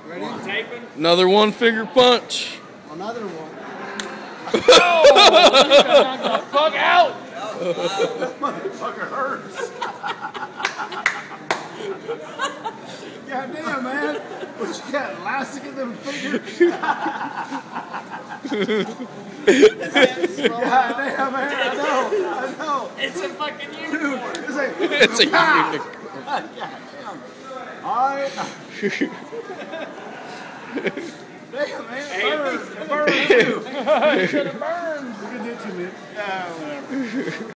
Ready? Taping? Another one-finger punch. Another one. Oh! Knock the fuck out! That motherfucker hurts. Goddamn, man. What you got? Elastic in them fingers? Goddamn, man. I know. It's a fucking unicorn. Dude, It's a unicorn. Goddamn. Alright. Damn, man. It burns. It burns. It should have burned. You can do it to me. Yeah, whatever.